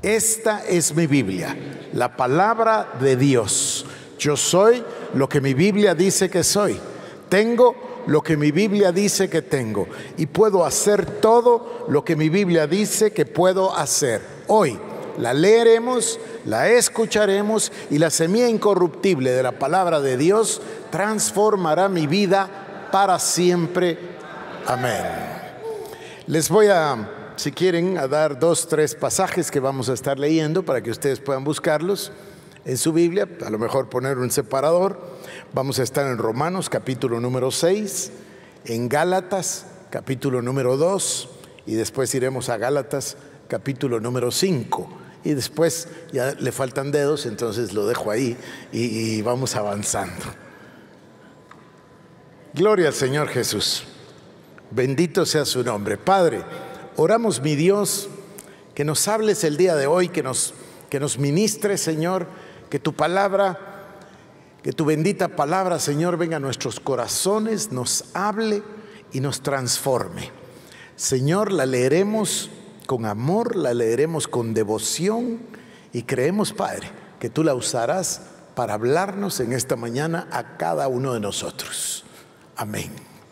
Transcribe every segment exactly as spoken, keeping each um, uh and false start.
Esta es mi Biblia, la palabra de Dios. Yo soy lo que mi Biblia dice que soy. Tengo lo que mi Biblia dice que tengo. Y puedo hacer todo lo que mi Biblia dice que puedo hacer. Hoy la leeremos, la escucharemos y la semilla incorruptible de la palabra de Dios transformará mi vida para siempre. Amén. Les voy a, si quieren, a dar dos, tres pasajes que vamos a estar leyendo para que ustedes puedan buscarlos en su Biblia, a lo mejor poner un separador. Vamos a estar en Romanos capítulo número seis, en Gálatas capítulo número dos y después iremos a Gálatas capítulo número cinco. Y después ya le faltan dedos, entonces lo dejo ahí y, y vamos avanzando. Gloria al Señor Jesús. Bendito sea su nombre. Padre, oramos, mi Dios, que nos hables el día de hoy, que nos, que nos ministres, Señor, que tu palabra, que tu bendita palabra, Señor, venga a nuestros corazones, nos hable y nos transforme. Señor, la leeremos con amor, la leeremos con devoción y creemos, Padre, que tú la usarás para hablarnos en esta mañana a cada uno de nosotros. Amén.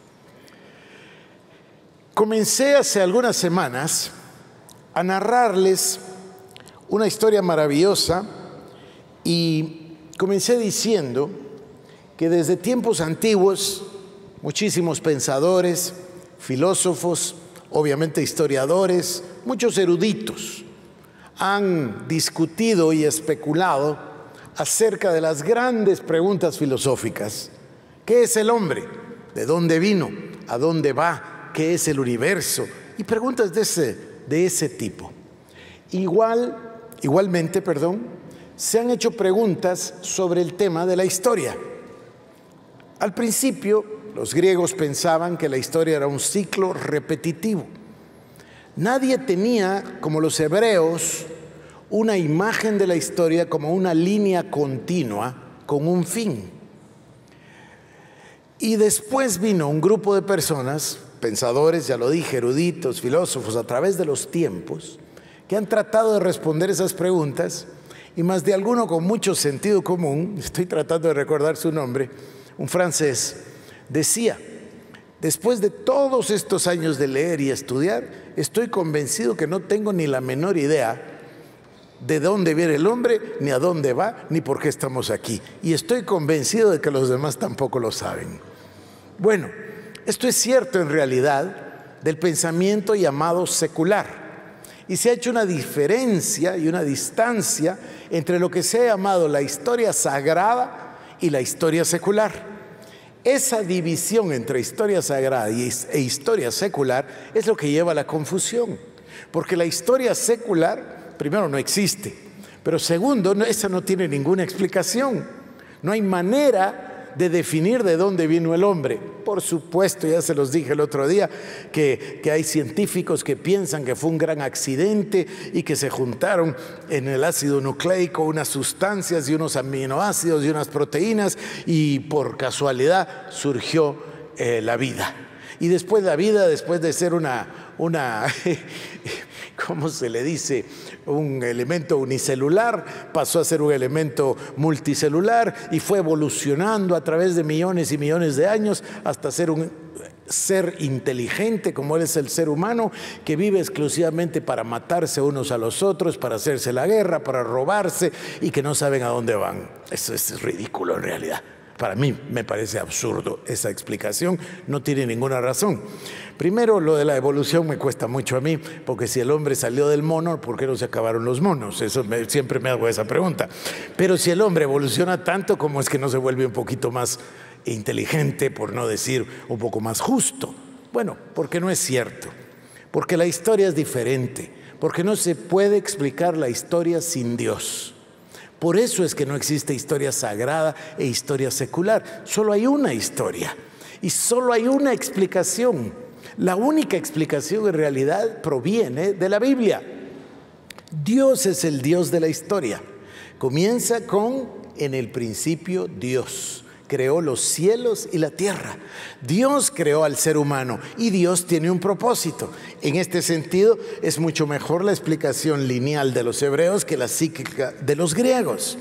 Comencé hace algunas semanas a narrarles una historia maravillosa y comencé diciendo que desde tiempos antiguos muchísimos pensadores, filósofos, obviamente historiadores, muchos eruditos han discutido y especulado acerca de las grandes preguntas filosóficas. ¿Qué es el hombre? ¿De dónde vino? ¿A dónde va? ¿Qué es el universo? Y preguntas de ese, de ese tipo. Igual, igualmente, perdón, se han hecho preguntas sobre el tema de la historia. Al principio, los griegos pensaban que la historia era un ciclo repetitivo. Nadie tenía, como los hebreos, una imagen de la historia como una línea continua con un fin. Y después vino un grupo de personas, pensadores, ya lo dije, eruditos, filósofos, a través de los tiempos, que han tratado de responder esas preguntas, y más de alguno con mucho sentido común, estoy tratando de recordar su nombre, un francés, decía: después de todos estos años de leer y estudiar, estoy convencido que no tengo ni la menor idea de dónde viene el hombre, ni a dónde va, ni por qué estamos aquí. Y estoy convencido de que los demás tampoco lo saben. Bueno, esto es cierto en realidad del pensamiento llamado secular. Y se ha hecho una diferencia y una distancia entre lo que se ha llamado la historia sagrada y la historia secular. Esa división entre historia sagrada e historia secular es lo que lleva a la confusión. Porque la historia secular, primero, no existe. Pero segundo, esa no tiene ninguna explicación. No hay manera de definir de dónde vino el hombre. Por supuesto, ya se los dije el otro día, que, que hay científicos que piensan que fue un gran accidente y que se juntaron en el ácido nucleico unas sustancias y unos aminoácidos y unas proteínas y por casualidad surgió eh, la vida. Y después la vida, después de ser una, una ¿cómo se le dice?, un elemento unicelular, pasó a ser un elemento multicelular y fue evolucionando a través de millones y millones de años hasta ser un ser inteligente como es el ser humano, que vive exclusivamente para matarse unos a los otros, para hacerse la guerra, para robarse y que no saben a dónde van. Eso es ridículo en realidad. Para mí me parece absurdo esa explicación, no tiene ninguna razón. Primero, lo de la evolución me cuesta mucho a mí, porque si el hombre salió del mono, ¿por qué no se acabaron los monos? Eso me, siempre me hago esa pregunta. Pero si el hombre evoluciona tanto, ¿cómo es que no se vuelve un poquito más inteligente, por no decir un poco más justo? Bueno, porque no es cierto, porque la historia es diferente, porque no se puede explicar la historia sin Dios. Por eso es que no existe historia sagrada e historia secular. Solo hay una historia y solo hay una explicación. La única explicación en realidad proviene de la Biblia. Dios es el Dios de la historia. Comienza con: en el principio Dios. creó los cielos y la tierra. Dios creó al ser humano y Dios tiene un propósito. En este sentido, es mucho mejor la explicación lineal de los hebreos que la cíclica de los griegos.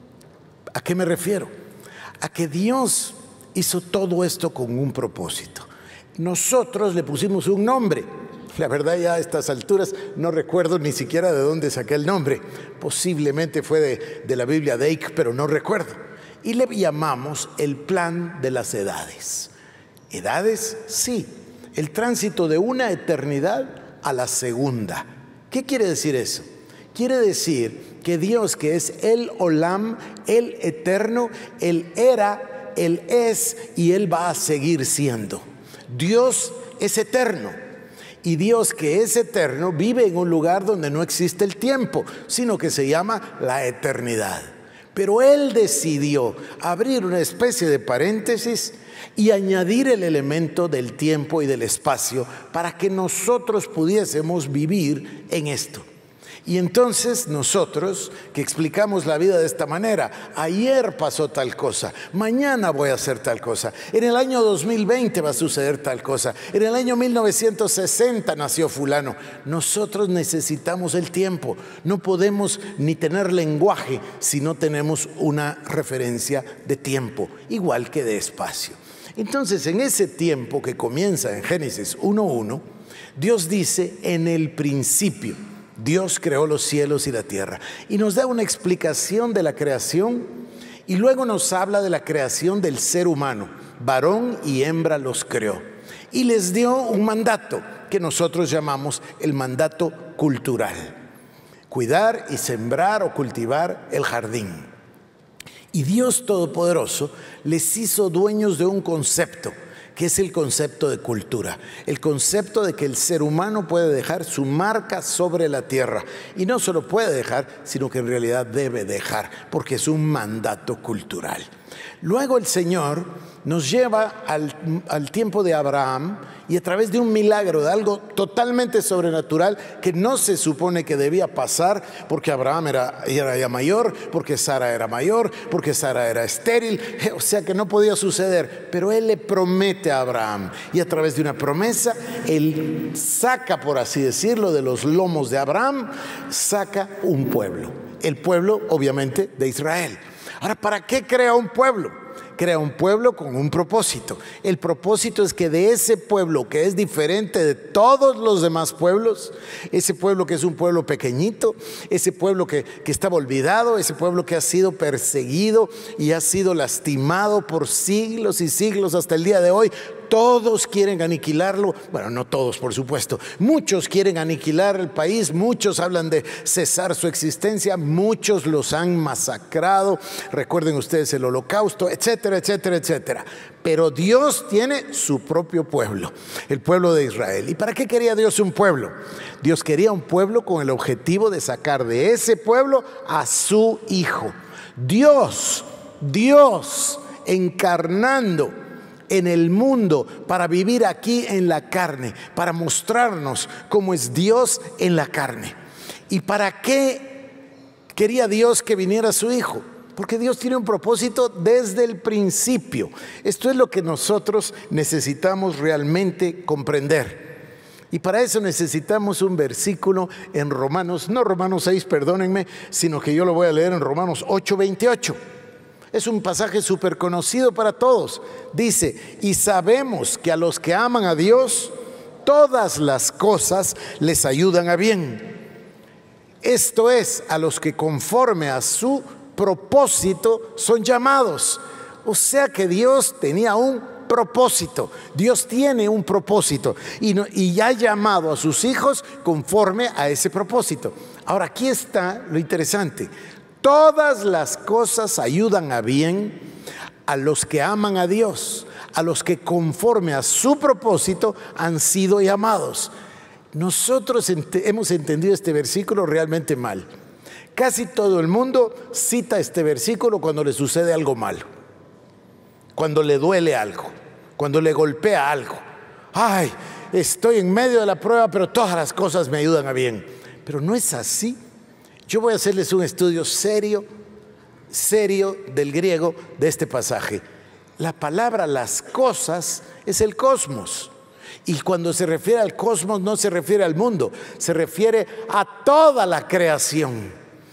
¿A qué me refiero? A que Dios hizo todo esto con un propósito. Nosotros le pusimos un nombre. La verdad, ya a estas alturas no recuerdo ni siquiera de dónde saqué el nombre. Posiblemente fue de, de la Biblia de Icke, pero no recuerdo. Y le llamamos el plan de las edades. ¿Edades? Sí. El tránsito de una eternidad a la segunda. ¿Qué quiere decir eso? Quiere decir que Dios, que es el Olam, el eterno, Él era, Él es y Él va a seguir siendo. Dios es eterno. Y Dios, que es eterno, vive en un lugar donde no existe el tiempo, sino que se llama la eternidad. Pero Él decidió abrir una especie de paréntesis y añadir el elemento del tiempo y del espacio para que nosotros pudiésemos vivir en esto. Y entonces nosotros, que explicamos la vida de esta manera, ayer pasó tal cosa, mañana voy a hacer tal cosa, en el año dos mil veinte va a suceder tal cosa, en el año mil novecientos sesenta nació fulano. Nosotros necesitamos el tiempo, no podemos ni tener lenguaje si no tenemos una referencia de tiempo, igual que de espacio. Entonces, en ese tiempo que comienza en Génesis uno uno, Dios dice: en el principio Dios creó los cielos y la tierra, y nos da una explicación de la creación, y luego nos habla de la creación del ser humano. Varón y hembra los creó, y les dio un mandato que nosotros llamamos el mandato cultural: cuidar y sembrar o cultivar el jardín. Y Dios Todopoderoso les hizo dueños de un concepto, que es el concepto de cultura, el concepto de que el ser humano puede dejar su marca sobre la tierra, y no solo puede dejar, sino que en realidad debe dejar, porque es un mandato cultural. Luego el Señor nos lleva al, al tiempo de Abraham, y a través de un milagro, de algo totalmente sobrenatural que no se supone que debía pasar, porque Abraham era, era ya mayor, porque Sara era mayor, porque Sara era estéril, o sea que no podía suceder. Pero Él le promete a Abraham, y a través de una promesa, Él saca, por así decirlo, de los lomos de Abraham, saca un pueblo. El pueblo, obviamente, de Israel. Ahora, ¿para qué crea un pueblo? Crea un pueblo con un propósito. El propósito es que de ese pueblo, que es diferente de todos los demás pueblos, ese pueblo que es un pueblo pequeñito, ese pueblo que, que estaba olvidado, ese pueblo que ha sido perseguido y ha sido lastimado por siglos y siglos hasta el día de hoy, todos quieren aniquilarlo. Bueno, no todos, por supuesto. Muchos quieren aniquilar el país, muchos hablan de cesar su existencia, muchos los han masacrado. Recuerden ustedes el Holocausto, etcétera, etcétera, etcétera. Pero Dios tiene su propio pueblo, el pueblo de Israel. ¿Y para qué quería Dios un pueblo? Dios quería un pueblo con el objetivo de sacar de ese pueblo a su Hijo. Dios, Dios encarnando en el mundo para vivir aquí en la carne, para mostrarnos cómo es Dios en la carne. ¿Y para qué quería Dios que viniera su Hijo? Porque Dios tiene un propósito desde el principio. Esto es lo que nosotros necesitamos realmente comprender. Y para eso necesitamos un versículo en Romanos, no Romanos seis, perdónenme, sino que yo lo voy a leer en Romanos ocho, veintiocho. Es un pasaje súper conocido para todos. Dice: y sabemos que a los que aman a Dios, todas las cosas les ayudan a bien. Esto es, a los que conforme a su propósito son llamados. O sea que Dios tenía un propósito. Dios tiene un propósito y, no, y ya ha llamado a sus hijos conforme a ese propósito. Ahora, aquí está lo interesante. Todas las cosas ayudan a bien a los que aman a Dios, a los que conforme a su propósito han sido llamados. Nosotros ent- hemos entendido este versículo realmente mal. Casi todo el mundo cita este versículo cuando le sucede algo malo, cuando le duele algo, cuando le golpea algo. Ay, estoy en medio de la prueba, pero todas las cosas me ayudan a bien. Pero no es así. Yo voy a hacerles un estudio serio, serio del griego de este pasaje. La palabra las cosas es el cosmos. Y cuando se refiere al cosmos no se refiere al mundo, se refiere a toda la creación.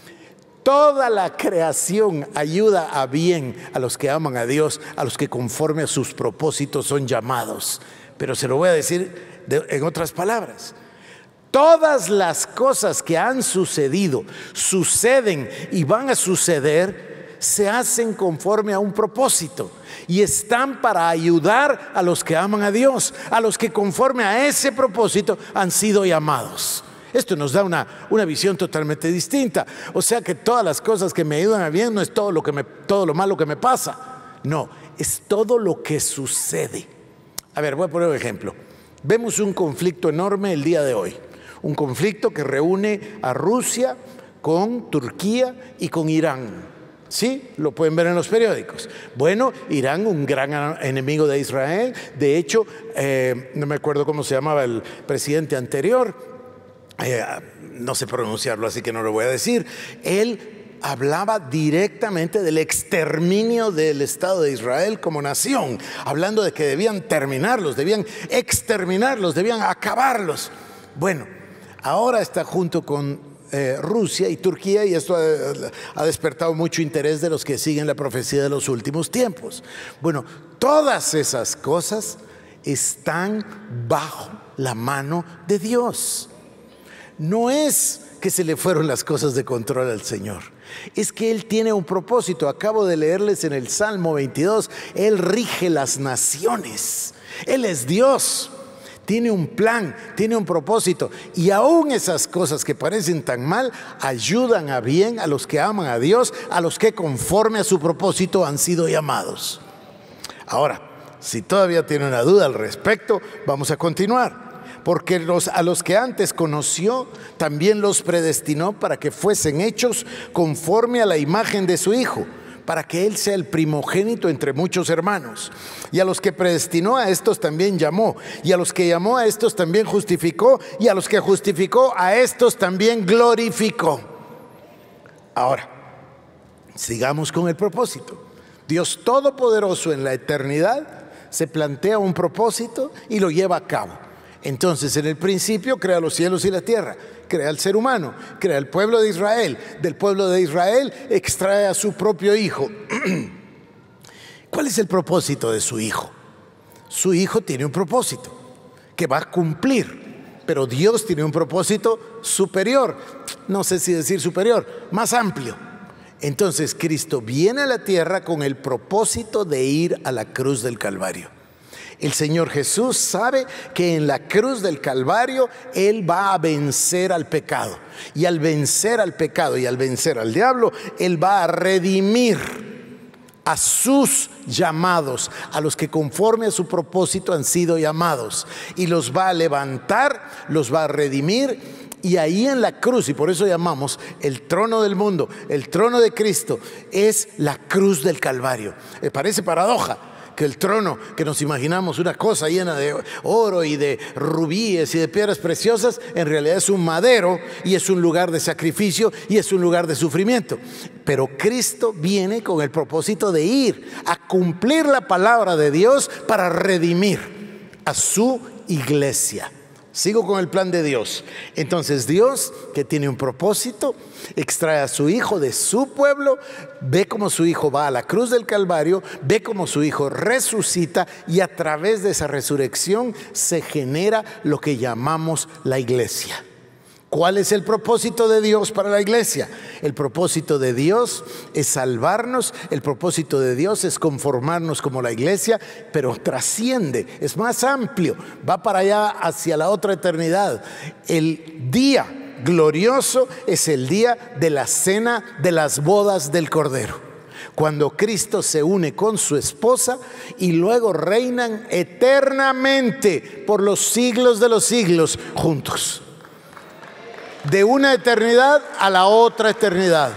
Toda la creación ayuda a bien a los que aman a Dios, a los que conforme a sus propósitos son llamados. Pero se lo voy a decir de, en otras palabras. Todas las cosas que han sucedido, suceden y van a suceder, se hacen conforme a un propósito y están para ayudar a los que aman a Dios, a los que conforme a ese propósito han sido llamados. Esto nos da una, una visión totalmente distinta. O sea que todas las cosas que me ayudan a bien no es todo lo, que me, todo lo malo que me pasa. No, es todo lo que sucede. A ver, voy a poner un ejemplo. Vemos un conflicto enorme el día de hoy. Un conflicto que reúne a Rusia con Turquía y con Irán. Sí, lo pueden ver en los periódicos. Bueno, Irán, un gran enemigo de Israel. De hecho, eh, no me acuerdo cómo se llamaba el presidente anterior. Eh, no sé pronunciarlo, así que no lo voy a decir. Él hablaba directamente del exterminio del Estado de Israel como nación, hablando de que debían terminarlos, debían exterminarlos, debían acabarlos. Bueno, ahora está junto con eh, Rusia y Turquía, y esto ha, ha despertado mucho interés de los que siguen la profecía de los últimos tiempos. Bueno, todas esas cosas están bajo la mano de Dios. No es que se le fueron las cosas de control al Señor, es que Él tiene un propósito. Acabo de leerles en el Salmo veintidós, Él rige las naciones, Él es Dios, tiene un plan, tiene un propósito, y aún esas cosas que parecen tan mal ayudan a bien a los que aman a Dios, a los que conforme a su propósito han sido llamados. Ahora, si todavía tiene una duda al respecto, vamos a continuar. Porque los, a los que antes conoció, también los predestinó para que fuesen hechos conforme a la imagen de su Hijo, para que Él sea el primogénito entre muchos hermanos. Y a los que predestinó, a estos también llamó. Y a los que llamó, a estos también justificó. Y a los que justificó, a estos también glorificó. Ahora, sigamos con el propósito. Dios Todopoderoso en la eternidad se plantea un propósito y lo lleva a cabo. Entonces, en el principio crea los cielos y la tierra, crea al ser humano, crea el pueblo de Israel. Del pueblo de Israel extrae a su propio hijo. ¿Cuál es el propósito de su hijo? Su hijo tiene un propósito que va a cumplir, pero Dios tiene un propósito superior, no sé si decir superior, más amplio. Entonces, Cristo viene a la tierra con el propósito de ir a la cruz del Calvario. El Señor Jesús sabe que en la cruz del Calvario Él va a vencer al pecado. Y al vencer al pecado y al vencer al diablo, Él va a redimir a sus llamados, a los que conforme a su propósito han sido llamados. Y los va a levantar, los va a redimir. Y ahí en la cruz, y por eso llamamos el trono del mundo, el trono de Cristo, es la cruz del Calvario. Me parece paradoja que el trono, que nos imaginamos una cosa llena de oro y de rubíes y de piedras preciosas, en realidad es un madero y es un lugar de sacrificio y es un lugar de sufrimiento. Pero Cristo viene con el propósito de ir a cumplir la palabra de Dios para redimir a su iglesia. Sigo con el plan de Dios. Entonces Dios, que tiene un propósito, extrae a su hijo de su pueblo, ve cómo su hijo va a la cruz del Calvario, ve cómo su hijo resucita, y a través de esa resurrección se genera lo que llamamos la iglesia. ¿Cuál es el propósito de Dios para la iglesia? El propósito de Dios es salvarnos, el propósito de Dios es conformarnos como la iglesia, pero trasciende, es más amplio, va para allá hacia la otra eternidad. El día glorioso es el día de la cena de las bodas del Cordero, cuando Cristo se une con su esposa y luego reinan eternamente por los siglos de los siglos juntos. De una eternidad a la otra eternidad.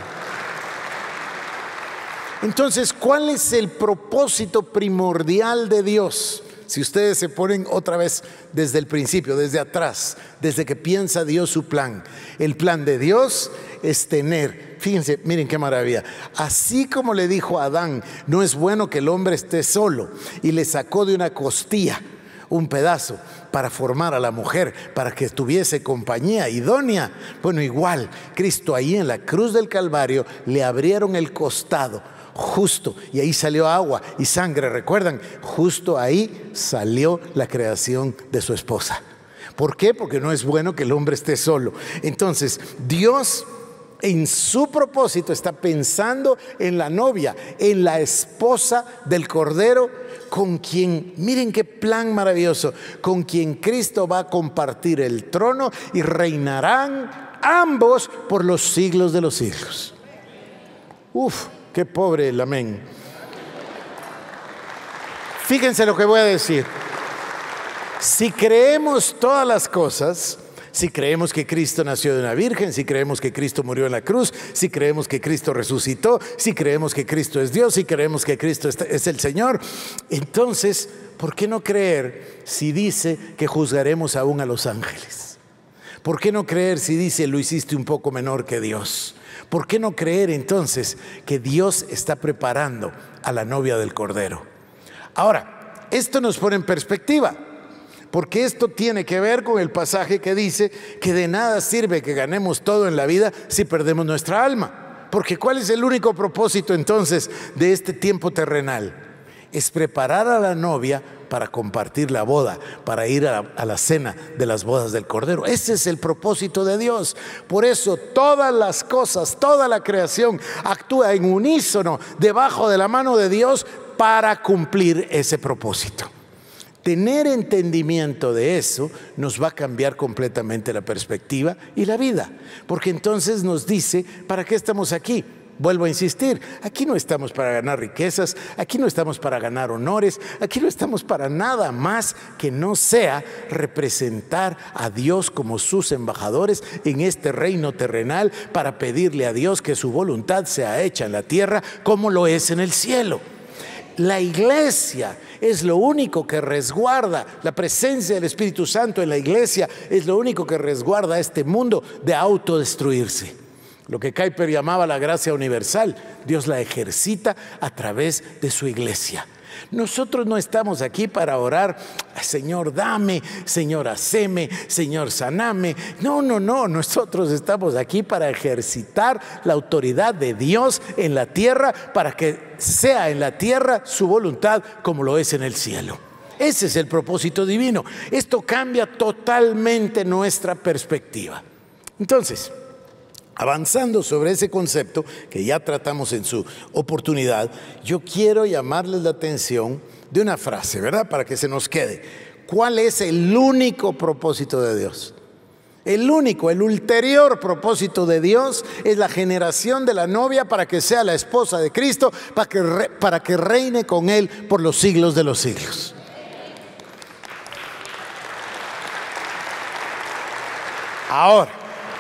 Entonces, ¿cuál es el propósito primordial de Dios? si ustedes se ponen otra vez desde el principio, desde atrás, desde que piensa Dios su plan, el plan de Dios es tener, fíjense, miren qué maravilla, así como le dijo a Adán, no es bueno que el hombre esté solo, y le sacó de una costilla un pedazo para formar a la mujer, para que tuviese compañía idónea. Bueno, igual, Cristo ahí en la cruz del Calvario le abrieron el costado, justo, y ahí salió agua y sangre. ¿Recuerdan? Justo ahí salió la creación de su esposa. ¿Por qué? Porque no es bueno que el hombre esté solo. Entonces, Dios en su propósito está pensando en la novia, en la esposa del Cordero, con quien, miren qué plan maravilloso, con quien Cristo va a compartir el trono y reinarán ambos por los siglos de los siglos. Uf, qué pobre el amén. Fíjense lo que voy a decir. Si creemos todas las cosas, si creemos que Cristo nació de una virgen, si creemos que Cristo murió en la cruz, si creemos que Cristo resucitó, si creemos que Cristo es Dios, si creemos que Cristo es el Señor, entonces, ¿por qué no creer si dice que juzgaremos aún a los ángeles? ¿Por qué no creer si dice lo hiciste un poco menor que Dios? ¿Por qué no creer entonces que Dios está preparando a la novia del Cordero? Ahora, esto nos pone en perspectiva, porque esto tiene que ver con el pasaje que dice que de nada sirve que ganemos todo en la vida si perdemos nuestra alma. Porque ¿cuál es el único propósito entonces de este tiempo terrenal? Es preparar a la novia para compartir la boda, para ir a la, a la cena de las bodas del Cordero. Ese es el propósito de Dios. Por eso todas las cosas, toda la creación actúa en unísono debajo de la mano de Dios para cumplir ese propósito. Tener entendimiento de eso nos va a cambiar completamente la perspectiva y la vida, porque entonces nos dice, ¿para qué estamos aquí? Vuelvo a insistir, aquí no estamos para ganar riquezas, aquí no estamos para ganar honores, aquí no estamos para nada más que no sea representar a Dios como sus embajadores en este reino terrenal, para pedirle a Dios que su voluntad sea hecha en la tierra como lo es en el cielo. La iglesia es lo único que resguarda, la presencia del Espíritu Santo en la iglesia es lo único que resguarda a este mundo de autodestruirse. Lo que Kuyper llamaba la gracia universal, Dios la ejercita a través de su iglesia. Nosotros no estamos aquí para orar, Señor dame, Señor haceme, Señor saname. No, no, no, nosotros estamos aquí para ejercitar la autoridad de Dios en la tierra, para que sea en la tierra su voluntad como lo es en el cielo. Ese es el propósito divino. Esto cambia totalmente nuestra perspectiva. Entonces, avanzando sobre ese concepto que ya tratamos en su oportunidad, yo quiero llamarles la atención de una frase, ¿verdad? Para que se nos quede. ¿Cuál es el único propósito de Dios? El único, el ulterior propósito de Dios es la generación de la novia para que sea la esposa de Cristo, para que, re, para que reine con Él por los siglos de los siglos. Ahora,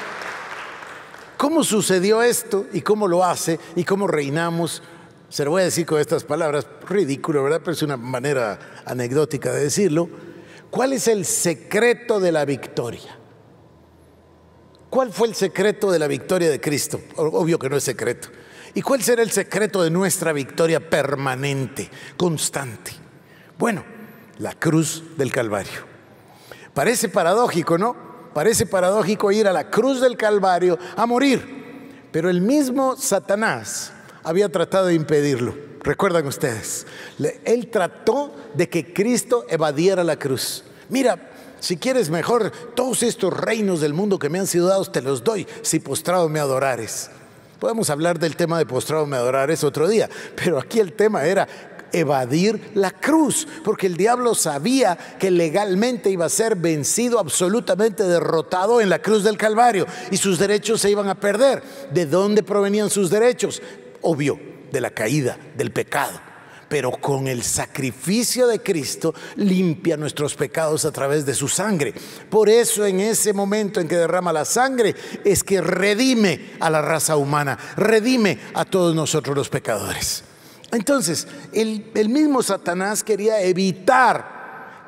¿cómo sucedió esto y cómo lo hace y cómo reinamos? Se lo voy a decir con estas palabras, ridículo, ¿verdad? Pero es una manera anecdótica de decirlo. ¿Cuál es el secreto de la victoria? ¿Cuál fue el secreto de la victoria de Cristo? Obvio que no es secreto. ¿Y cuál será el secreto de nuestra victoria permanente, constante? Bueno, la cruz del Calvario. Parece paradójico, ¿no? Parece paradójico ir a la cruz del Calvario a morir, pero el mismo Satanás había tratado de impedirlo. ¿Recuerdan ustedes? Él trató de que Cristo evadiera la cruz. Mira, si quieres mejor, todos estos reinos del mundo que me han sido dados te los doy si postrado me adorares. Podemos hablar del tema de postrado me adorares otro día, pero aquí el tema era evadir la cruz, porque el diablo sabía que legalmente iba a ser vencido, absolutamente derrotado en la cruz del Calvario, y sus derechos se iban a perder. ¿De dónde provenían sus derechos? Obvio, de la caída, del pecado. Pero con el sacrificio de Cristo limpia nuestros pecados a través de su sangre. Por eso en ese momento en que derrama la sangre es que redime a la raza humana, redime a todos nosotros los pecadores. Entonces, el, el mismo Satanás quería evitar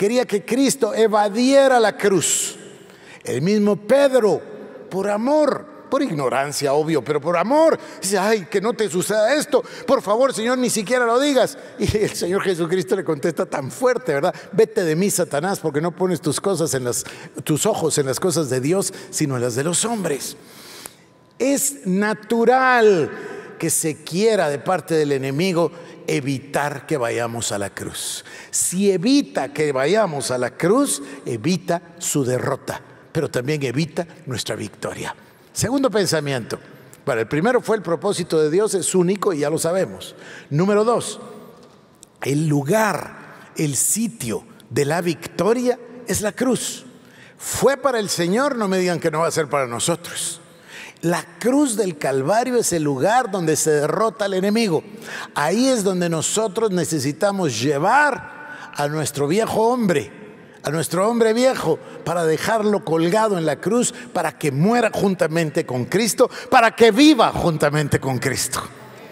quería que Cristo evadiera la cruz. El mismo Pedro, por amor, por ignorancia, obvio, pero por amor, dice, ay, que no te suceda esto, por favor, Señor, ni siquiera lo digas. Y el Señor Jesucristo le contesta tan fuerte, ¿verdad? Vete de mí, Satanás, porque no pones tus cosas en las, tus ojos en las cosas de Dios, sino en las de los hombres. Es natural que se quiera de parte del enemigo evitar que vayamos a la cruz. Si evita que vayamos a la cruz, evita su derrota, pero también evita nuestra victoria. Segundo pensamiento. Bueno, el primero fue el propósito de Dios es único y ya lo sabemos. Número dos, el lugar, el sitio de la victoria es la cruz. Fue para el Señor, no me digan que no va a ser para nosotros. La cruz del Calvario es el lugar donde se derrota al enemigo. Ahí es donde nosotros necesitamos llevar a nuestro viejo hombre, a nuestro hombre viejo, para dejarlo colgado en la cruz, para que muera juntamente con Cristo, para que viva juntamente con Cristo.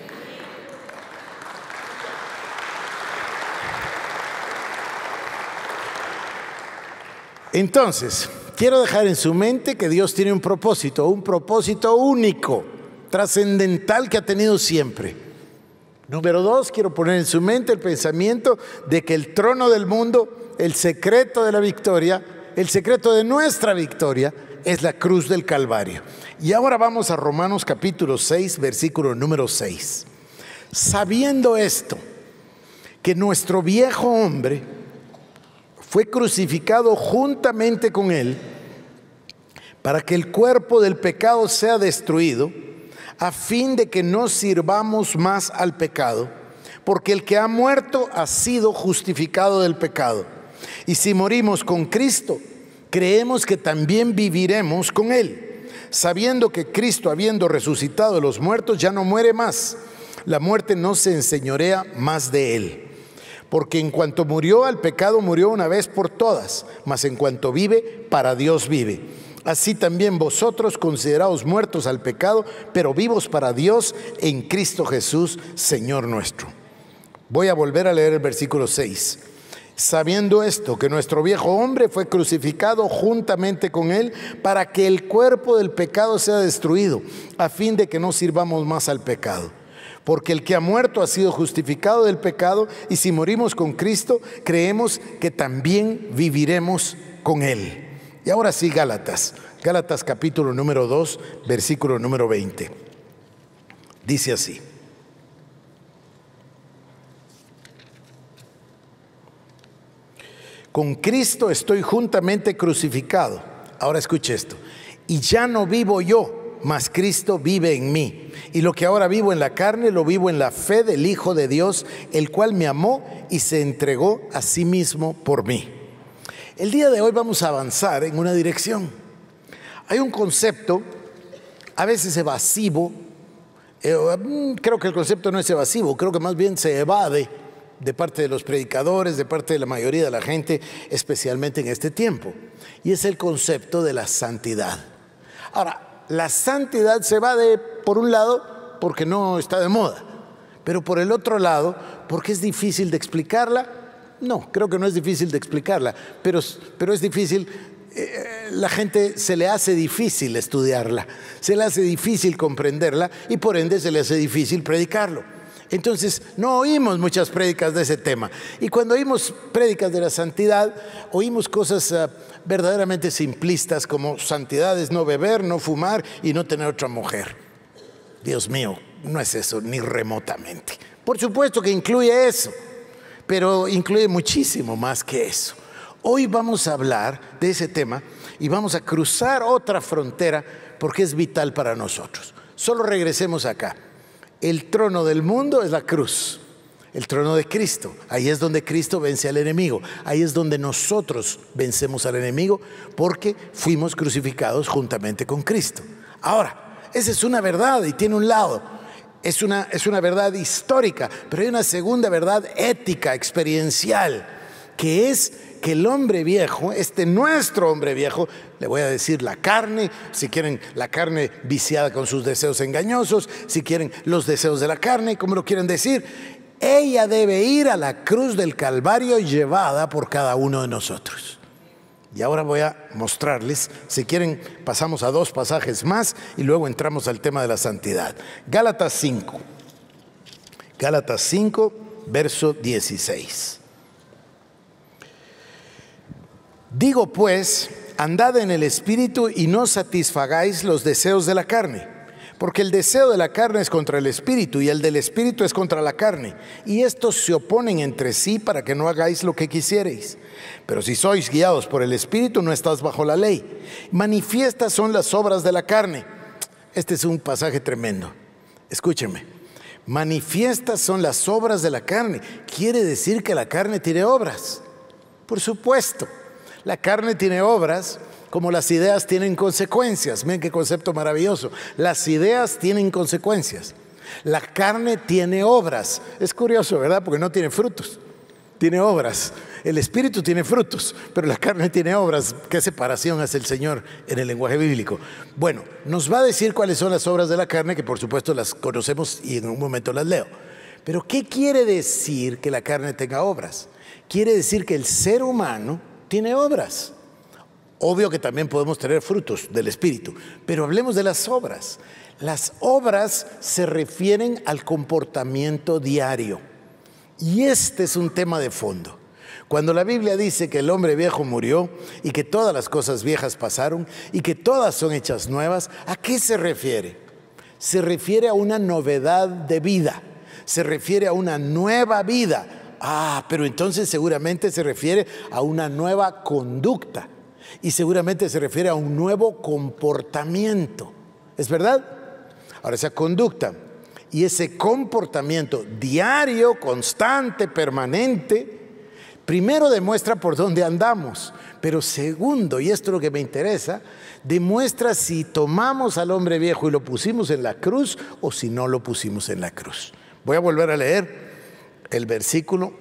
Entonces, quiero dejar en su mente que Dios tiene un propósito, un propósito único, trascendental que ha tenido siempre. Número dos, quiero poner en su mente el pensamiento de que el trono del mundo, el secreto de la victoria, el secreto de nuestra victoria es la cruz del Calvario. Y ahora vamos a Romanos capítulo seis, versículo número seis. Sabiendo esto, que nuestro viejo hombre fue crucificado juntamente con él, para que el cuerpo del pecado sea destruido, a fin de que no sirvamos más al pecado, porque el que ha muerto ha sido justificado del pecado. Y si morimos con Cristo, creemos que también viviremos con él, sabiendo que Cristo, habiendo resucitado de los muertos, ya no muere más. La muerte no se enseñorea más de él. Porque en cuanto murió al pecado, murió una vez por todas, mas en cuanto vive, para Dios vive. Así también vosotros, consideraos muertos al pecado, pero vivos para Dios en Cristo Jesús, Señor nuestro. Voy a volver a leer el versículo seis. Sabiendo esto, que nuestro viejo hombre fue crucificado juntamente con él, para que el cuerpo del pecado sea destruido, a fin de que no sirvamos más al pecado. Porque el que ha muerto ha sido justificado del pecado, y si morimos con Cristo, creemos que también viviremos con él. Y ahora sí, Gálatas, Gálatas capítulo número dos, versículo número veinte. Dice así: con Cristo estoy juntamente crucificado. Ahora escuche esto. Y ya no vivo yo, mas Cristo vive en mí. Y lo que ahora vivo en la carne, lo vivo en la fe del Hijo de Dios, el cual me amó y se entregó a sí mismo por mí. El día de hoy vamos a avanzar en una dirección. Hay un concepto, a veces evasivo, eh, creo que el concepto no es evasivo, creo que más bien se evade de parte de los predicadores, de parte de la mayoría de la gente, especialmente en este tiempo. Y es el concepto de la santidad. Ahora, la santidad se va de, por un lado, porque no está de moda, pero por el otro lado, porque es difícil de explicarla. No, creo que no es difícil de explicarla, pero, pero es difícil, eh, la gente se le hace difícil estudiarla, se le hace difícil comprenderla y por ende se le hace difícil predicarlo. Entonces no oímos muchas prédicas de ese tema, y cuando oímos prédicas de la santidad, oímos cosas uh, verdaderamente simplistas como santidad es no beber, no fumar y no tener otra mujer. Dios mío, no es eso ni remotamente. Por supuesto que incluye eso, pero incluye muchísimo más que eso. Hoy vamos a hablar de ese tema y vamos a cruzar otra frontera porque es vital para nosotros. Solo regresemos acá. El trono del mundo es la cruz, el trono de Cristo. Ahí es donde Cristo vence al enemigo. Ahí es donde nosotros vencemos al enemigo, porque fuimos crucificados juntamente con Cristo. Ahora, esa es una verdad y tiene un lado. Es una, es una verdad histórica, pero hay una segunda verdad ética, experiencial, que es que el hombre viejo, este nuestro hombre viejo, le voy a decir la carne, si quieren la carne viciada con sus deseos engañosos, si quieren los deseos de la carne, como lo quieren decir, ella debe ir a la cruz del Calvario llevada por cada uno de nosotros. Y ahora voy a mostrarles, si quieren pasamos a dos pasajes más y luego entramos al tema de la santidad. Gálatas cinco. Gálatas cinco, verso dieciséis. Digo pues, andad en el Espíritu y no satisfagáis los deseos de la carne. Porque el deseo de la carne es contra el Espíritu y el del Espíritu es contra la carne. Y estos se oponen entre sí para que no hagáis lo que quisierais. Pero si sois guiados por el Espíritu, no estás bajo la ley. Manifiestas son las obras de la carne. Este es un pasaje tremendo. Escúcheme. Manifiestas son las obras de la carne. Quiere decir que la carne tiene obras. Por supuesto. La carne tiene obras, como las ideas tienen consecuencias. Miren qué concepto maravilloso. Las ideas tienen consecuencias. La carne tiene obras. Es curioso, ¿verdad? Porque no tiene frutos. Tiene obras. El Espíritu tiene frutos, pero la carne tiene obras. ¿Qué separación hace el Señor en el lenguaje bíblico? Bueno, nos va a decir cuáles son las obras de la carne, que por supuesto las conocemos y en un momento las leo. Pero ¿qué quiere decir que la carne tenga obras? Quiere decir que el ser humano tiene obras. Obvio que también podemos tener frutos del Espíritu, pero hablemos de las obras. Las obras se refieren al comportamiento diario. Y este es un tema de fondo. Cuando la Biblia dice que el hombre viejo murió y que todas las cosas viejas pasaron y que todas son hechas nuevas, ¿a qué se refiere? Se refiere a una novedad de vida. Se refiere a una nueva vida. Ah, pero entonces seguramente se refiere a una nueva conducta y seguramente se refiere a un nuevo comportamiento. ¿Es verdad? Ahora, esa conducta y ese comportamiento diario, constante, permanente, primero demuestra por dónde andamos, pero segundo, y esto es lo que me interesa, demuestra si tomamos al hombre viejo y lo pusimos en la cruz o si no lo pusimos en la cruz. Voy a volver a leer el versículo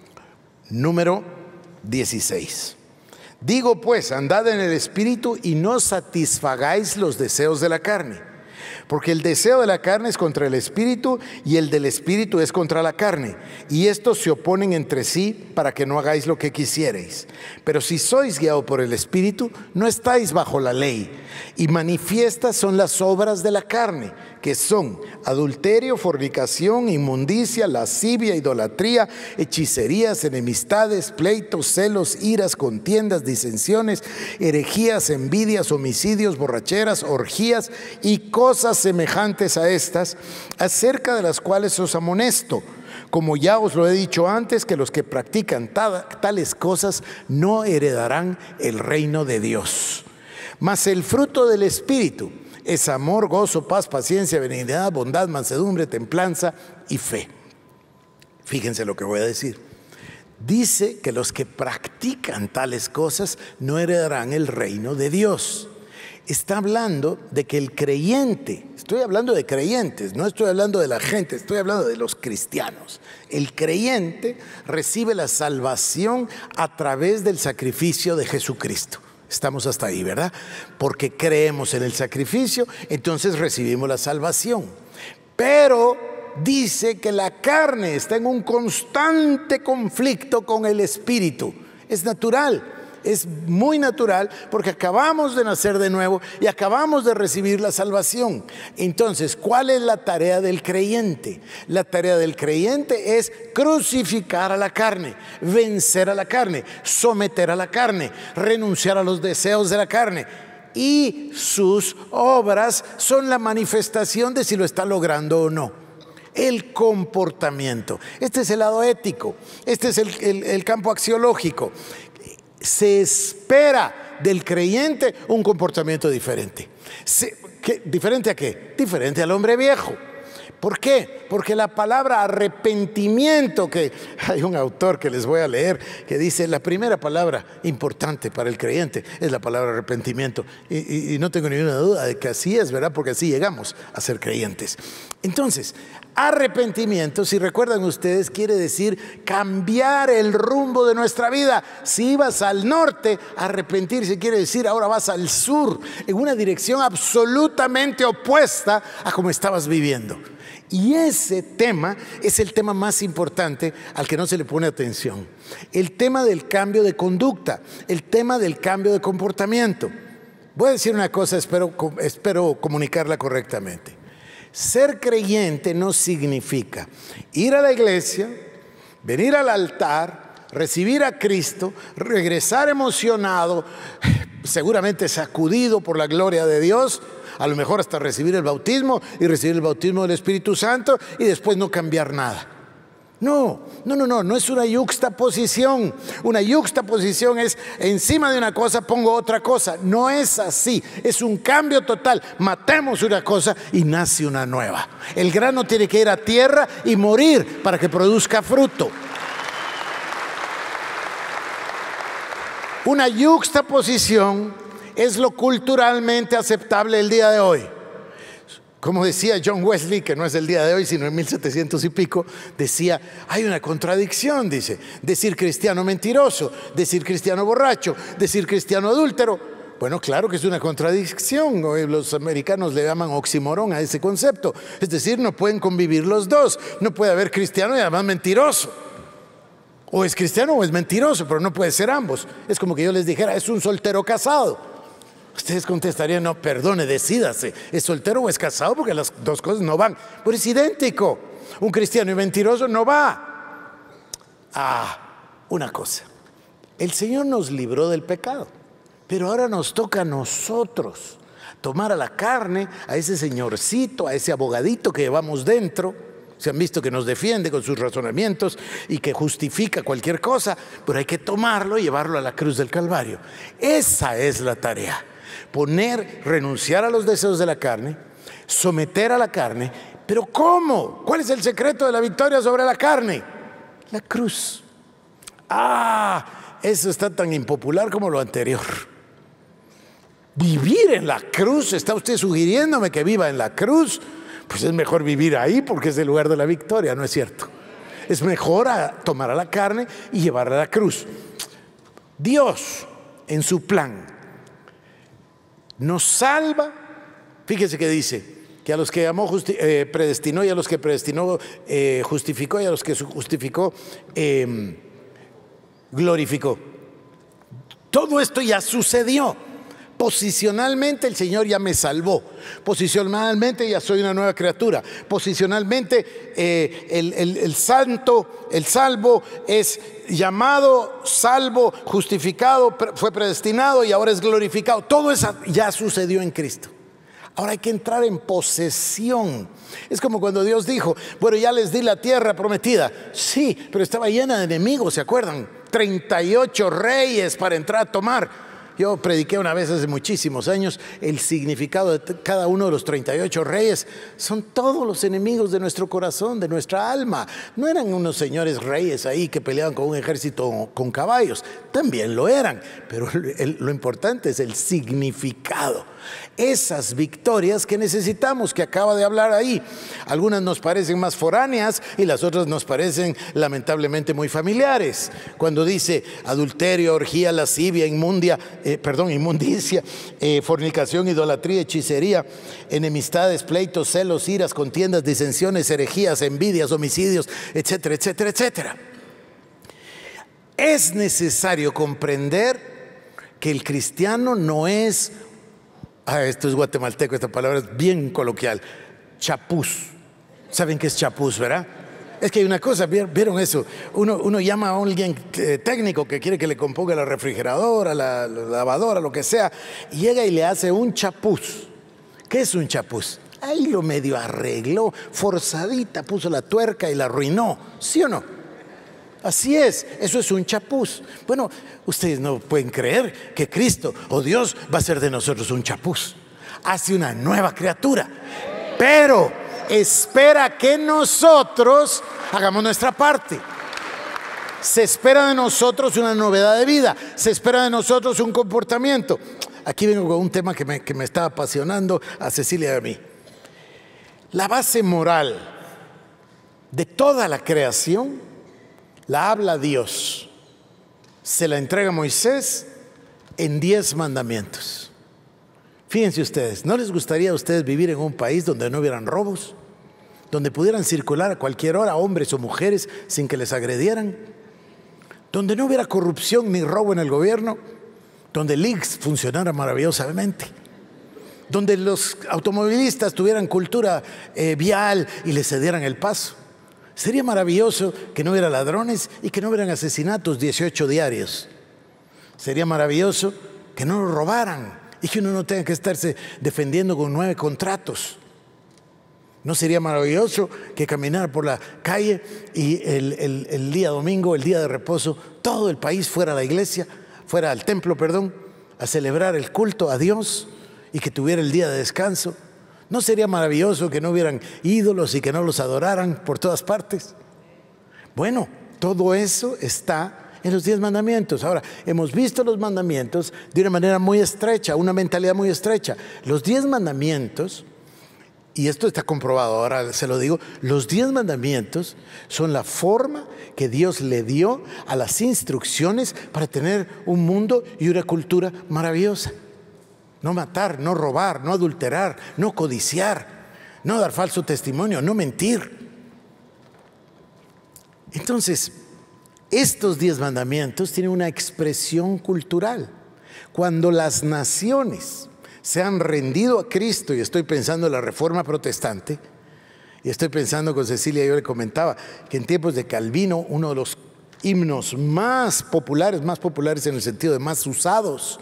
número dieciséis. Digo pues, andad en el Espíritu y no satisfagáis los deseos de la carne. Porque el deseo de la carne es contra el Espíritu y el del Espíritu es contra la carne. Y estos se oponen entre sí para que no hagáis lo que quisierais. Pero si sois guiados por el Espíritu, no estáis bajo la ley. Y manifiestas son las obras de la carne, que son adulterio, fornicación, inmundicia, lascivia, idolatría, hechicerías, enemistades, pleitos, celos, iras, contiendas, disensiones, herejías, envidias, homicidios, borracheras, orgías y cosas semejantes a estas, acerca de las cuales os amonesto, como ya os lo he dicho antes, que los que practican tales cosas no heredarán el reino de Dios. Mas el fruto del Espíritu es amor, gozo, paz, paciencia, benignidad, bondad, mansedumbre, templanza y fe. Fíjense lo que voy a decir. Dice que los que practican tales cosas no heredarán el reino de Dios. Está hablando de que el creyente, estoy hablando de creyentes, no estoy hablando de la gente, estoy hablando de los cristianos. El creyente recibe la salvación a través del sacrificio de Jesucristo. Estamos hasta ahí, ¿verdad? Porque creemos en el sacrificio, entonces recibimos la salvación. Pero dice que la carne está en un constante conflicto con el Espíritu. Es natural. Es muy natural porque acabamos de nacer de nuevo y acabamos de recibir la salvación. Entonces, ¿cuál es la tarea del creyente? La tarea del creyente es crucificar a la carne, vencer a la carne, someter a la carne, renunciar a los deseos de la carne. Y sus obras son la manifestación de si lo está logrando o no. El comportamiento. Este es el lado ético, este es el, el, el campo axiológico. Se espera del creyente un comportamiento diferente. Se, ¿qué, ¿Diferente a qué? Diferente al hombre viejo. ¿Por qué? Porque la palabra arrepentimiento, que hay un autor que les voy a leer que dice la primera palabra importante para el creyente es la palabra arrepentimiento. Y, y, y no tengo ninguna duda de que así es, ¿verdad? Porque así llegamos a ser creyentes. Entonces, arrepentimiento, si recuerdan ustedes, quiere decir cambiar el rumbo de nuestra vida. Si ibas al norte, arrepentirse quiere decir ahora vas al sur, en una dirección absolutamente opuesta a como estabas viviendo. Y ese tema es el tema más importante al que no se le pone atención. El tema del cambio de conducta, el tema del cambio de comportamiento. Voy a decir una cosa, espero, espero comunicarla correctamente. Ser creyente no significa ir a la iglesia, venir al altar, recibir a Cristo, regresar emocionado, seguramente sacudido por la gloria de Dios, a lo mejor hasta recibir el bautismo y recibir el bautismo del Espíritu Santo y después no cambiar nada. No, no, no, no, no es una yuxtaposición. Una yuxtaposición es encima de una cosa pongo otra cosa. No es así, es un cambio total. Matemos una cosa y nace una nueva. El grano tiene que ir a tierra y morir para que produzca fruto. Una yuxtaposición es lo culturalmente aceptable el día de hoy. Como decía John Wesley, que no es el día de hoy, sino en mil setecientos y pico, decía, hay una contradicción, dice, decir cristiano mentiroso, decir cristiano borracho, decir cristiano adúltero. Bueno, claro que es una contradicción. Los americanos le llaman oxímoron a ese concepto. Es decir, no pueden convivir los dos. No puede haber cristiano y además mentiroso. O es cristiano o es mentiroso, pero no puede ser ambos. Es como que yo les dijera, es un soltero casado. Ustedes contestarían, no, perdone, decídase, ¿es soltero o es casado? Porque las dos cosas no van. Pero es idéntico. Un cristiano y mentiroso no va. Ah, una cosa. El Señor nos libró del pecado, pero ahora nos toca a nosotros tomar a la carne, a ese señorcito, a ese abogadito que llevamos dentro. Se han visto que nos defiende con sus razonamientos y que justifica cualquier cosa, pero hay que tomarlo y llevarlo a la cruz del Calvario. Esa es la tarea. Poner, renunciar a los deseos de la carne, someter a la carne. ¿Pero cómo? ¿Cuál es el secreto de la victoria sobre la carne? La cruz. Ah, eso está tan impopular como lo anterior. Vivir en la cruz, ¿está usted sugiriéndome que viva en la cruz? Pues es mejor vivir ahí porque es el lugar de la victoria, ¿no es cierto? Es mejor a tomar a la carne y llevarla a la cruz. Dios, en su plan, nos salva. Fíjese que dice que a los que amó eh, predestinó, y a los que predestinó eh, justificó, y a los que justificó eh, glorificó. Todo esto ya sucedió. Posicionalmente el Señor ya me salvó. Posicionalmente ya soy una nueva criatura. Posicionalmente eh, el, el, el santo, el salvo es llamado, salvo, justificado, fue predestinado y ahora es glorificado. Todo eso ya sucedió en Cristo. Ahora hay que entrar en posesión. Es como cuando Dios dijo, bueno, ya les di la tierra prometida. Sí, pero estaba llena de enemigos, ¿se acuerdan? treinta y ocho reyes para entrar a tomar. Yo prediqué una vez hace muchísimos años el significado de cada uno de los treinta y ocho reyes. Son todos los enemigos de nuestro corazón, de nuestra alma. No eran unos señores reyes ahí que peleaban con un ejército con caballos. También lo eran, pero el, lo importante es el significado. Esas victorias que necesitamos, que acaba de hablar ahí. Algunas nos parecen más foráneas y las otras nos parecen lamentablemente muy familiares. Cuando dice adulterio, orgía, lascivia, inmundia, eh, perdón, inmundicia, eh, fornicación, idolatría, hechicería, enemistades, pleitos, celos, iras, contiendas, disensiones, herejías, envidias, homicidios, etcétera, etcétera, etcétera. Es necesario comprender que el cristiano no es, ah, esto es guatemalteco, esta palabra es bien coloquial, chapuz. ¿Saben qué es chapuz, verdad? Es que hay una cosa, ¿vieron eso? Uno, uno llama a alguien eh, técnico que quiere que le componga la refrigeradora, la, la lavadora, lo que sea, y llega y le hace un chapuz. ¿Qué es un chapuz? Ahí lo medio arregló, forzadita, puso la tuerca y la arruinó, ¿sí o no? Así es, eso es un chapuz. Bueno, ustedes no pueden creer que Cristo o Dios va a hacer de nosotros un chapuz. Hace una nueva criatura, pero espera que nosotros hagamos nuestra parte. Se espera de nosotros una novedad de vida, se espera de nosotros un comportamiento. Aquí vengo con un tema que me, que me está apasionando a Cecilia y a mí. La base moral de toda la creación la habla Dios. Se la entrega a Moisés en diez mandamientos. Fíjense ustedes, ¿no les gustaría a ustedes vivir en un país donde no hubieran robos? donde pudieran circular a cualquier hora hombres o mujeres sin que les agredieran, donde no hubiera corrupción ni robo en el gobierno, donde el I C S funcionara maravillosamente, donde los automovilistas tuvieran cultura eh, vial y les cedieran el paso. Sería maravilloso que no hubiera ladrones y que no hubieran asesinatos dieciocho diarios. Sería maravilloso que no nos robaran y que uno no tenga que estarse defendiendo con nueve contratos. ¿No sería maravilloso que caminar por la calle y el, el, el día domingo, el día de reposo, todo el país fuera a la iglesia, fuera al templo, perdón, a celebrar el culto a Dios y que tuviera el día de descanso? ¿No sería maravilloso que no hubieran ídolos y que no los adoraran por todas partes? Bueno, todo eso está en los diez mandamientos. Ahora, hemos visto los mandamientos de una manera muy estrecha, una mentalidad muy estrecha. Los diez mandamientos, y esto está comprobado, ahora se lo digo, los diez mandamientos son la forma que Dios le dio a las instrucciones para tener un mundo y una cultura maravillosa. No matar, no robar, no adulterar, no codiciar, no dar falso testimonio, no mentir. Entonces, estos diez mandamientos tienen una expresión cultural. Cuando las naciones se han rendido a Cristo, y estoy pensando en la Reforma Protestante, y estoy pensando con Cecilia, yo le comentaba que en tiempos de Calvino, uno de los himnos más populares, más populares en el sentido de más usados,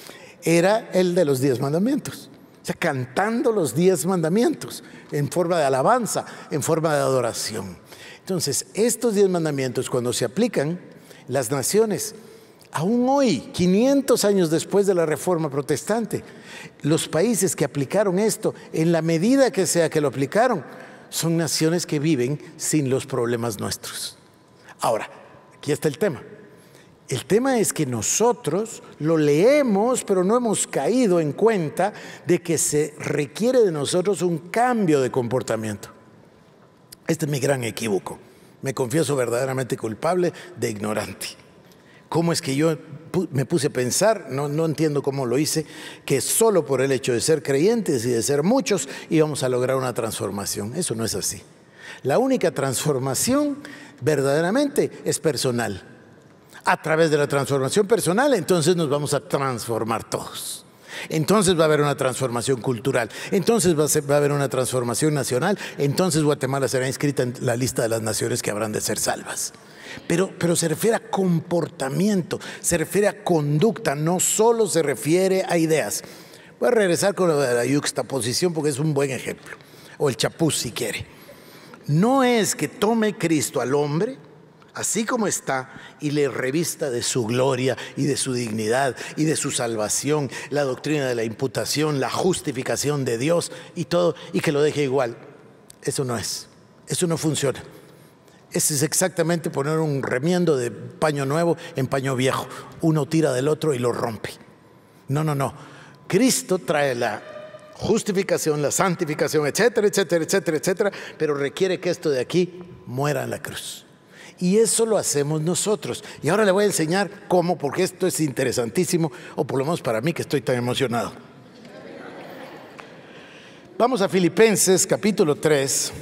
era el de los diez mandamientos. O sea, cantando los diez mandamientos en forma de alabanza, en forma de adoración. Entonces, estos diez mandamientos, cuando se aplican, las naciones, aún hoy, quinientos años después de la Reforma Protestante, los países que aplicaron esto, en la medida que sea que lo aplicaron, son naciones que viven sin los problemas nuestros. Ahora, aquí está el tema. El tema es que nosotros lo leemos, pero no hemos caído en cuenta de que se requiere de nosotros un cambio de comportamiento. Este es mi gran equívoco. Me confieso verdaderamente culpable de ignorante. ¿Cómo es que yo me puse a pensar? No, no entiendo cómo lo hice, que solo por el hecho de ser creyentes y de ser muchos íbamos a lograr una transformación. Eso no es así. La única transformación verdaderamente es personal. A través de la transformación personal, entonces nos vamos a transformar todos. Entonces va a haber una transformación cultural, entonces va a, ser, va a haber una transformación nacional, entonces Guatemala será inscrita en la lista de las naciones que habrán de ser salvas. Pero, pero se refiere a comportamiento, se refiere a conducta, no solo se refiere a ideas. Voy a regresar con lo de la yuxtaposición porque es un buen ejemplo, o el chapuz si quiere. No es que tome Cristo al hombre así como está y le revista de su gloria y de su dignidad y de su salvación, la doctrina de la imputación, la justificación de Dios y todo, y que lo deje igual. Eso no es, eso no funciona. Eso es exactamente poner un remiendo de paño nuevo en paño viejo. Uno tira del otro y lo rompe. No, no, no. Cristo trae la justificación, la santificación, etcétera, etcétera, etcétera, etcétera, pero requiere que esto de aquí muera en la cruz. Y eso lo hacemos nosotros. Y ahora le voy a enseñar cómo, porque esto es interesantísimo, o por lo menos para mí que estoy tan emocionado. Vamos a Filipenses capítulo tres.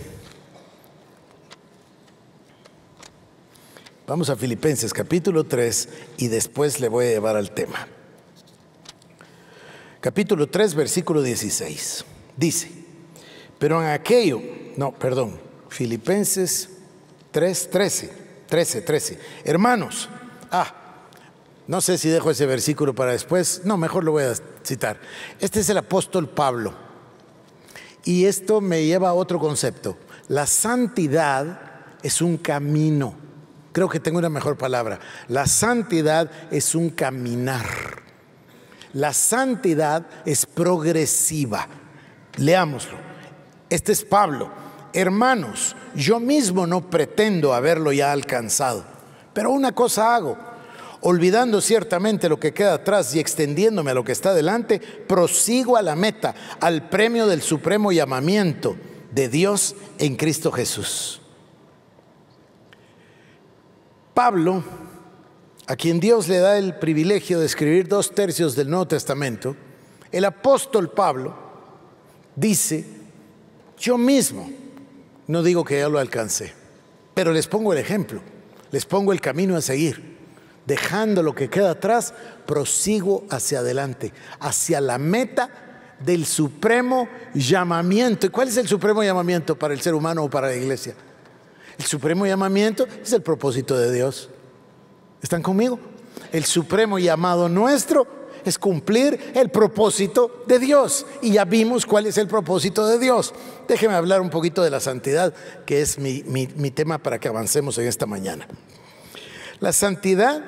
Vamos a Filipenses capítulo tres y después le voy a llevar al tema. Capítulo tres, versículo dieciséis. Dice, pero en aquello, no, perdón, Filipenses tres, trece. trece, trece. Hermanos, ah, no sé si dejo ese versículo para después, no, mejor lo voy a citar. Este es el apóstol Pablo. Y esto me lleva a otro concepto. La santidad es un camino. Creo que tengo una mejor palabra. La santidad es un caminar. La santidad es progresiva. Leámoslo. Este es Pablo. Hermanos, yo mismo no pretendo haberlo ya alcanzado, pero una cosa hago, olvidando ciertamente lo que queda atrás y extendiéndome a lo que está delante, prosigo a la meta, al premio del supremo llamamiento de Dios en Cristo Jesús. Pablo, a quien Dios le da el privilegio de escribir dos tercios del Nuevo Testamento, el apóstol Pablo dice, yo mismo no digo que ya lo alcancé, pero les pongo el ejemplo, les pongo el camino a seguir. Dejando lo que queda atrás, prosigo hacia adelante, hacia la meta del supremo llamamiento. ¿Y cuál es el supremo llamamiento para el ser humano o para la iglesia? El supremo llamamiento es el propósito de Dios. ¿Están conmigo? El supremo llamado nuestro es cumplir el propósito de Dios. Y ya vimos cuál es el propósito de Dios. Déjenme hablar un poquito de la santidad, que es mi, mi, mi tema para que avancemos en esta mañana. La santidad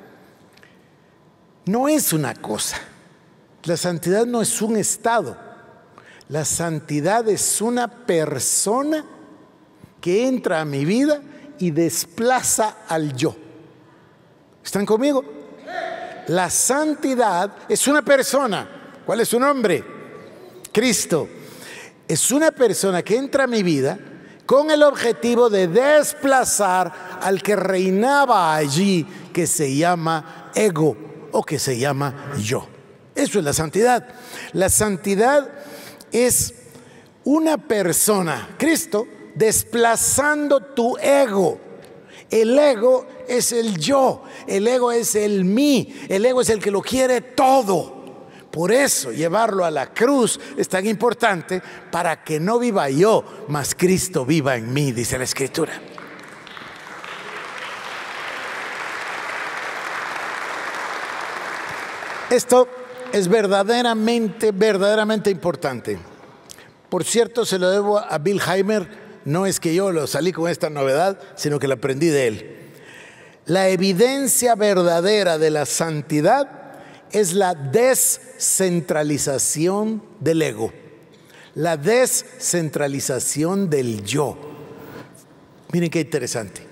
no es una cosa. La santidad no es un estado. La santidad es una persona que entra a mi vida y desplaza al yo. ¿Están conmigo? La santidad es una persona. ¿Cuál es su nombre? Cristo. Es una persona que entra a mi vida con el objetivo de desplazar al que reinaba allí, que se llama ego o que se llama yo. Eso es la santidad. La santidad es una persona, Cristo, desplazando tu ego. El ego es el yo, el ego es el mí, el ego es el que lo quiere todo. Por eso llevarlo a la cruz es tan importante, para que no viva yo, mas Cristo viva en mí, dice la Escritura. Esto es verdaderamente, verdaderamente importante. Por cierto, se lo debo a Bill Heimer. No es que yo lo salí con esta novedad, sino que la aprendí de él. La evidencia verdadera de la santidad es la descentralización del ego, la descentralización del yo. Miren qué interesante.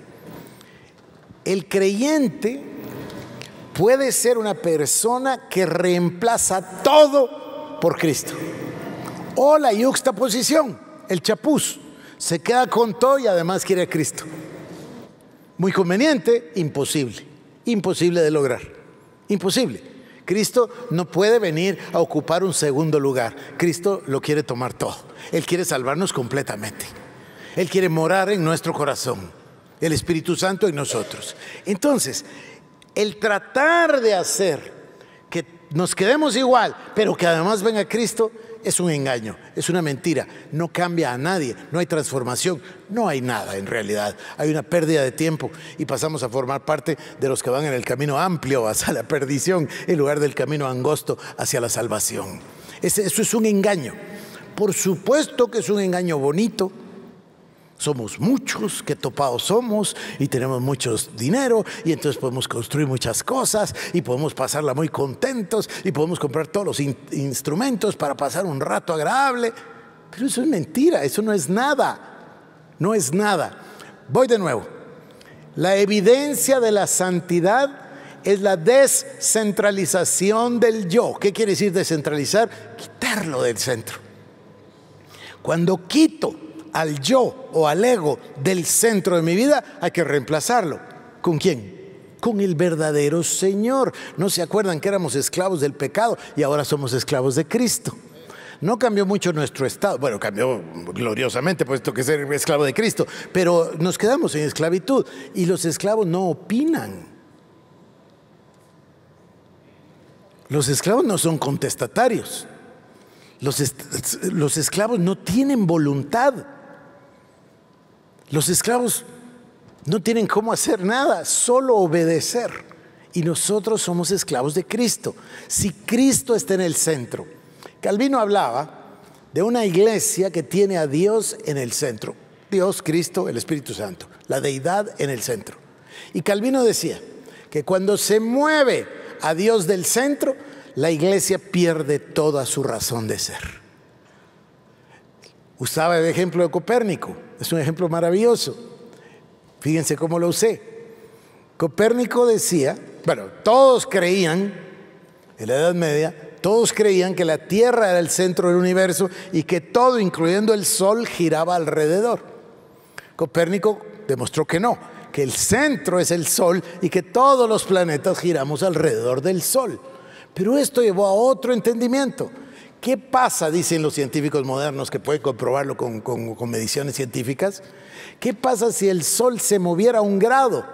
El creyente puede ser una persona que reemplaza todo por Cristo. O la yuxtaposición, el chapuz, se queda con todo y además quiere a Cristo. Muy conveniente, imposible, imposible de lograr, imposible. Cristo no puede venir a ocupar un segundo lugar. Cristo lo quiere tomar todo. Él quiere salvarnos completamente. Él quiere morar en nuestro corazón, el Espíritu Santo en nosotros. Entonces, el tratar de hacer que nos quedemos igual, pero que además venga Cristo, es un engaño, es una mentira. No cambia a nadie, no hay transformación, no hay nada en realidad. Hay una pérdida de tiempo y pasamos a formar parte de los que van en el camino amplio hacia la perdición, en lugar del camino angosto hacia la salvación. Eso es un engaño. Por supuesto que es un engaño bonito. Somos muchos, que topados somos, y tenemos mucho dinero, y entonces podemos construir muchas cosas, y podemos pasarla muy contentos, y podemos comprar todos los in- instrumentos para pasar un rato agradable. Pero eso es mentira, eso no es nada, no es nada. Voy de nuevo. La evidencia de la santidad es la descentralización del yo. ¿Qué quiere decir descentralizar? Quitarlo del centro. Cuando quito al yo o al ego del centro de mi vida, hay que reemplazarlo. ¿Con quién? Con el verdadero Señor. ¿No se acuerdan que éramos esclavos del pecado y ahora somos esclavos de Cristo? No cambió mucho nuestro estado. Bueno, cambió gloriosamente, puesto que ser esclavo de Cristo, pero nos quedamos en esclavitud y los esclavos no opinan. Los esclavos no son contestatarios. Los, est- los esclavos no tienen voluntad. Los esclavos no tienen cómo hacer nada, solo obedecer. Y nosotros somos esclavos de Cristo. Si Cristo está en el centro. Calvino hablaba de una iglesia que tiene a Dios en el centro. Dios, Cristo, el Espíritu Santo. La deidad en el centro. Y Calvino decía que cuando se mueve a Dios del centro, la iglesia pierde toda su razón de ser. Usaba el ejemplo de Copérnico. Es un ejemplo maravilloso. Fíjense cómo lo usé. Copérnico decía, bueno, todos creían, en la Edad Media, todos creían que la Tierra era el centro del universo y que todo, incluyendo el Sol, giraba alrededor. Copérnico demostró que no, que el centro es el Sol y que todos los planetas giramos alrededor del Sol. Pero esto llevó a otro entendimiento, ¿Qué pasa, dicen los científicos modernos, que pueden comprobarlo con, con, con mediciones científicas? ¿Qué pasa si el Sol se moviera un grado?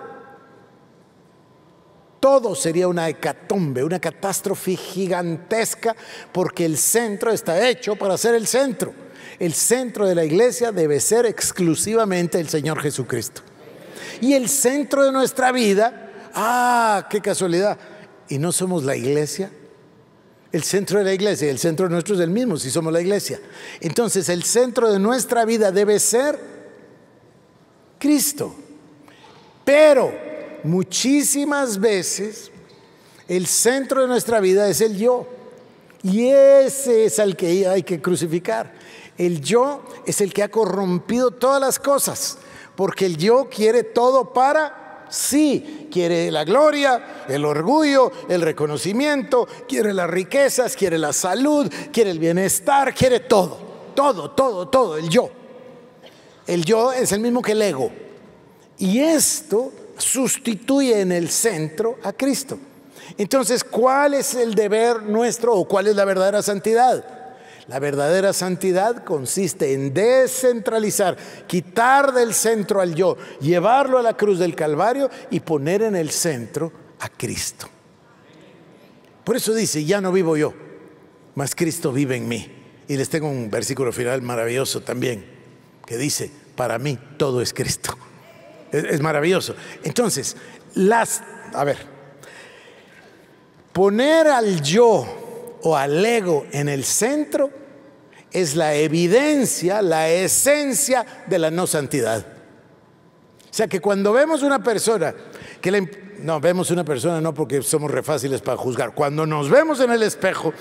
Todo sería una hecatombe, una catástrofe gigantesca, porque el centro está hecho para ser el centro. El centro de la iglesia debe ser exclusivamente el Señor Jesucristo. Y el centro de nuestra vida, ¡ah, qué casualidad! ¿Y no somos la iglesia? El centro de la iglesia y el centro nuestro es el mismo, si somos la iglesia. Entonces, el centro de nuestra vida debe ser Cristo. Pero muchísimas veces el centro de nuestra vida es el yo. Y ese es al que hay que crucificar. El yo es el que ha corrompido todas las cosas, porque el yo quiere todo para sí. Quiere la gloria, el orgullo, el reconocimiento, quiere las riquezas, quiere la salud, quiere el bienestar, quiere todo, todo, todo, todo, el yo. El yo es el mismo que el ego. Y esto sustituye en el centro a Cristo. Entonces, ¿cuál es el deber nuestro o cuál es la verdadera santidad? La verdadera santidad consiste en descentralizar, quitar del centro al yo, llevarlo a la cruz del Calvario y poner en el centro a Cristo. Por eso dice, ya no vivo yo, mas Cristo vive en mí. Y les tengo un versículo final maravilloso también, que dice, para mí todo es Cristo. Es, es maravilloso. Entonces, las, a ver, poner al yo o al ego en el centro es la evidencia, la esencia de la no santidad. O sea que cuando vemos una persona que le, no, vemos una persona no porque somos re fáciles para juzgar. Cuando nos vemos en el espejo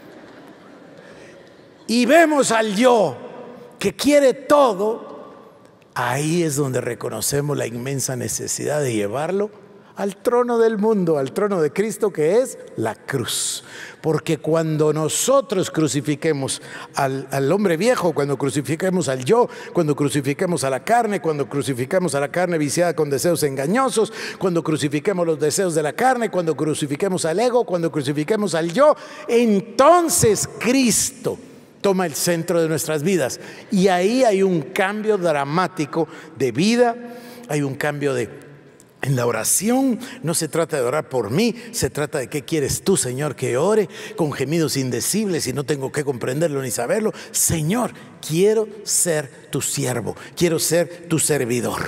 y vemos al yo que quiere todo, ahí es donde reconocemos la inmensa necesidad de llevarlo al trono del mundo, al trono de Cristo, que es la cruz. Porque cuando nosotros crucifiquemos al, al hombre viejo, cuando crucifiquemos al yo, cuando crucifiquemos a la carne, cuando crucifiquemos a la carne viciada con deseos engañosos, cuando crucifiquemos los deseos de la carne, cuando crucifiquemos al ego, cuando crucifiquemos al yo, entonces Cristo toma el centro de nuestras vidas. Y ahí hay un cambio dramático de vida, hay un cambio de... En la oración no se trata de orar por mí, se trata de qué quieres tú, Señor, que ore con gemidos indecibles y no tengo que comprenderlo ni saberlo. Señor, quiero ser tu siervo, quiero ser tu servidor.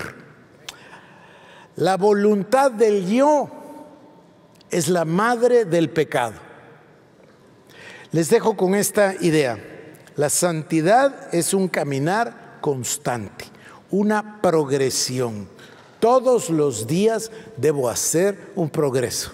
La voluntad del yo es la madre del pecado. Les dejo con esta idea. La santidad es un caminar constante, una progresión. Todos los días debo hacer un progreso.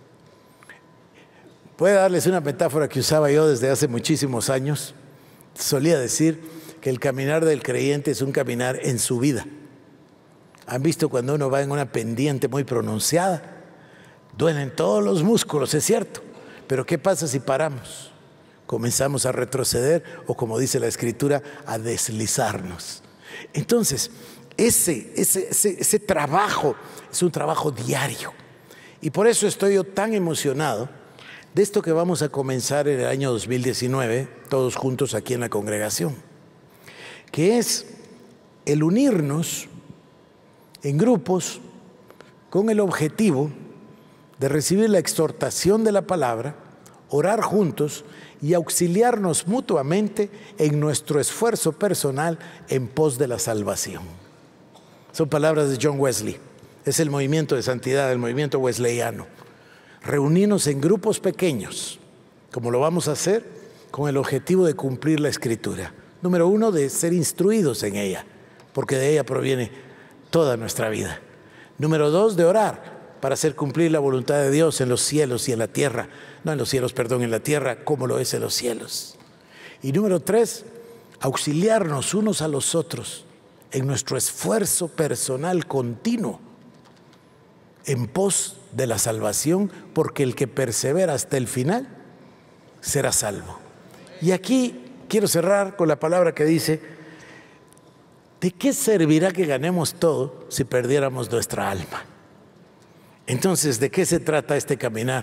Puedo darles una metáfora que usaba yo desde hace muchísimos años. Solía decir que el caminar del creyente es un caminar en su vida. ¿Han visto cuando uno va en una pendiente muy pronunciada? Duelen todos los músculos, es cierto. Pero ¿qué pasa si paramos? Comenzamos a retroceder o, como dice la Escritura, a deslizarnos. Entonces, Ese, ese, ese, ese trabajo es un trabajo diario. Y por eso estoy yo tan emocionado de esto que vamos a comenzar en el año dos mil diecinueve, todos juntos aquí en la congregación, que es el unirnos en grupos con el objetivo de recibir la exhortación de la palabra, orar juntos y auxiliarnos mutuamente en nuestro esfuerzo personal en pos de la salvación. Son palabras de John Wesley. Es el movimiento de santidad, el movimiento wesleyano. Reunirnos en grupos pequeños, como lo vamos a hacer, con el objetivo de cumplir la Escritura. Número uno, de ser instruidos en ella, porque de ella proviene toda nuestra vida. Número dos, de orar para hacer cumplir la voluntad de Dios en los cielos y en la tierra. No en los cielos, perdón, en la tierra, como lo es en los cielos. Y número tres, auxiliarnos unos a los otros en nuestro esfuerzo personal continuo en pos de la salvación, porque el que persevera hasta el final será salvo. Y aquí quiero cerrar con la palabra que dice: ¿de qué servirá que ganemos todo si perdiéramos nuestra alma? Entonces, ¿de qué se trata este caminar?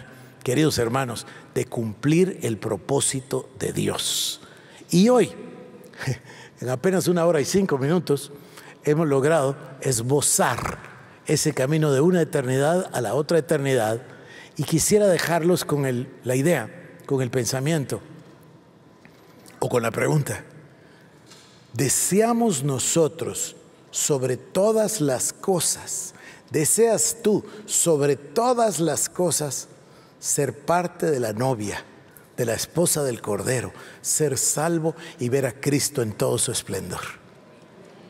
queridos hermanos, de cumplir el propósito de Dios. Y hoy, en apenas una hora y cinco minutos, hemos logrado esbozar ese camino de una eternidad a la otra eternidad, y quisiera dejarlos con el, la idea, con el pensamiento o con la pregunta: ¿deseamos nosotros sobre todas las cosas, deseas tú sobre todas las cosas ser parte de la novia, de la esposa del Cordero, ser salvo y ver a Cristo en todo su esplendor?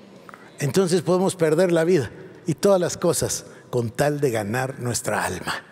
Entonces podemos perder la vida y todas las cosas con tal de ganar nuestra alma.